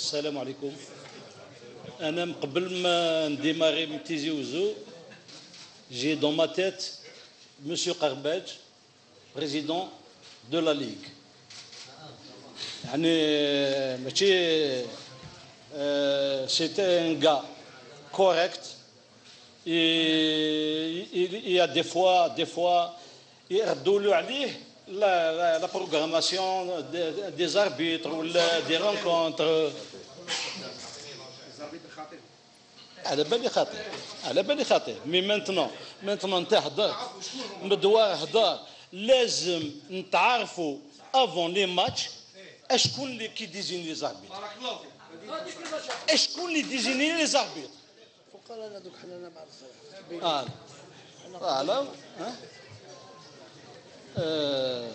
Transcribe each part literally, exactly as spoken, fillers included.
السلام عليكم. أنا قبل ما نديماري من تيزي وزو جي دون ما تيت مسيو قرباج بريزيدون دو لا ليغ. يعني ماشي سيتي ان غا كوريكت. Il y a des fois, des fois, يردوا له عليه la, la, la programmation des, des arbitres ou la, des rencontres. على بالي خاطر على بالي خاطر مي مانتنون مانتنون انت هضر مدوار هضر لازم نتعرفوا افون لي ماتش اشكون اللي كيديزيني لي زاربيط اشكون اللي ديزيني لي زاربيط فقال انا دوك حنا مع الصيف اه اه لا ها آه.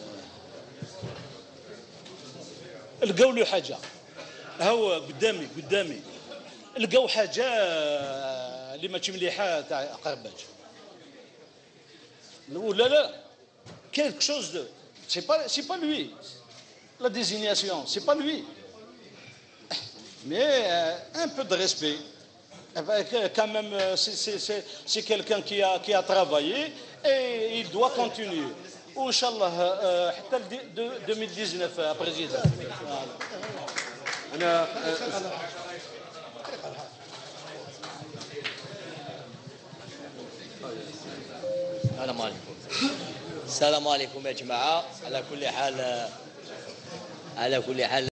لقاو له حاجه هو قدامي قدامي لقاو حاجه اللي ماشي مليحه تاع قرباج ولا لا quelque chose de c'est pas c'est pas lui la désignation c'est pas lui mais euh, un peu de respect quand même c'est c'est c'est c'est quelqu'un qui a qui a travaillé et il doit continuer وان شاء الله حتى ألفين وتسعطاش بريزيدنت. انا السلام عليكم. السلام عليكم يا جماعه. على كل حال على كل حال